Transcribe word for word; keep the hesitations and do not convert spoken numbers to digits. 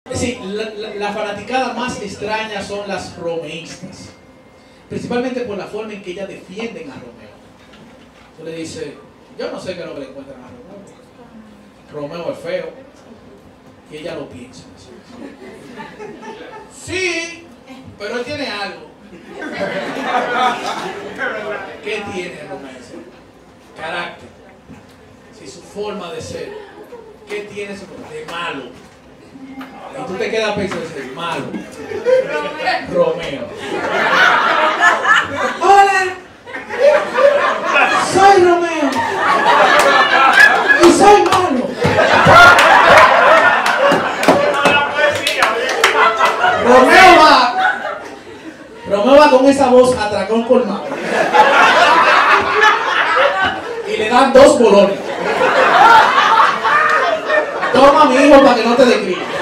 Sí, la, la, la fanaticada más extraña son las romeístas, principalmente por la forma en que ellas defienden a Romeo. Tú le dices, yo no sé qué es lo que le encuentran a Romeo. Romeo es feo, y ella lo piensa. Sí, pero él tiene algo. ¿Qué tiene Romeo? Carácter, sí, su forma de ser. ¿Qué tiene su forma? De malo. Y tú te quedas pensando, es malo. Romeo. Hola, soy Romeo y soy malo. Romeo va, Romeo va con esa voz atracón colmado y le dan dos colores. Toma, mi hijo, para que no te descríe.